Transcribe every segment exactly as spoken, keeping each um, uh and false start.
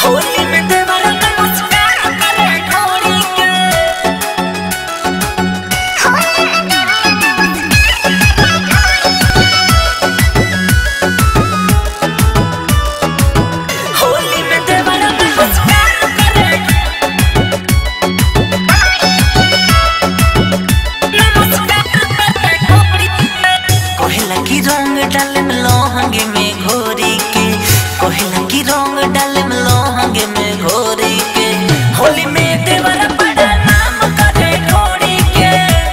होली में देवरा नमस्कार करे ढोरी के होली में देवरा नमस्कार करे नमस्कार करे ढोरी के कोहला की रंग डाले में लोहंगे में घोरी के कोहला की रंग डाले में लोहंगे में घोरी के होली में देवरा बड़ा नाम करे ढोरी के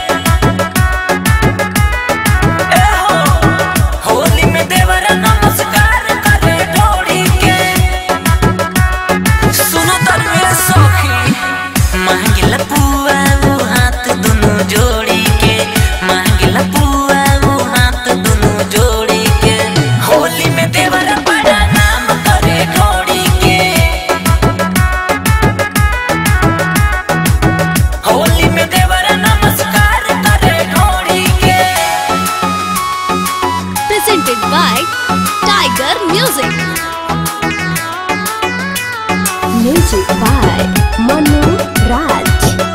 ए हो होली में देवरा नमस्कार करे ढोरी के सुनो तरवे सखी मांगेला पुआ वो हाथ दोनों जोड़ी के मांगेला पुआ वो हाथ दोनों जोड़ी के होली में देवरा बड़ा नाम करे ढोरी के होली में देवरा नमस्कार करे ढोरी के Presented by Tiger Music. Music by Manu Raj.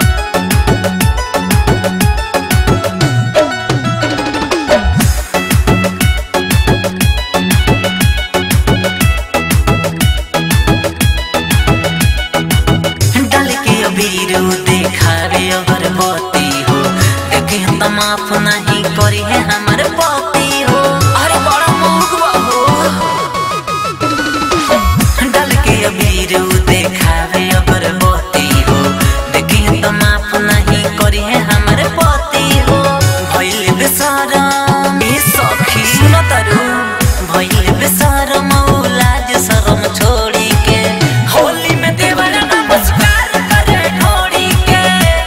डाल के अबीर देखावे अगरबत्ती हो देखे तो माफ नहीं करी है हमारे पति हो अरे बड़ा मुगवा हो डाल के अबीर देखावे अगरबत्ती हो देखे तो माफ नहीं करी है हमारे पति हो भइल बेशरम ए सखी सुन तारू भइल बेशरम लाज शरम छोड़ी के होली में देवरा नमस्कार करे ढोरी के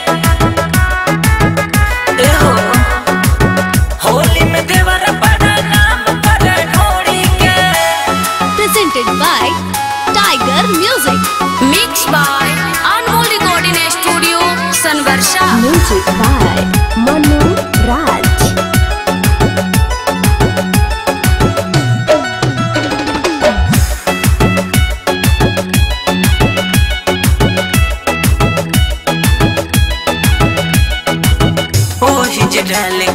ए हो होली में देवरा बड़ा नाम करे ढोरी के Presented by Tiger Music. Mixed by Anmol Recording Studio, Sanvarsha. Music by Manu Raj. ओही जे डाले